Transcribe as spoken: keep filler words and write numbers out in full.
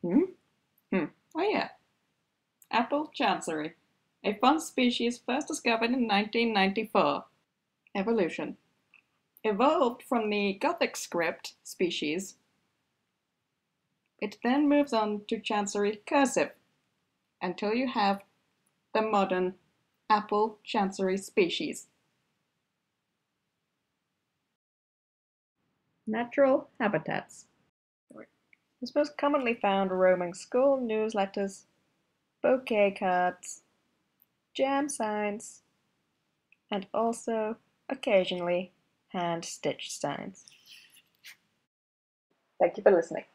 Hmm? Hmm. Oh yeah. Apple Chancery. A fun species first discovered in nineteen ninety-four. Evolution. Evolved from the Gothic script species. It then moves on to Chancery cursive until you have the modern Apple Chancery species. Natural habitats. Is most commonly found roaming school newsletters, bouquet cards, jam signs, and also occasionally hand-stitched signs. Thank you for listening.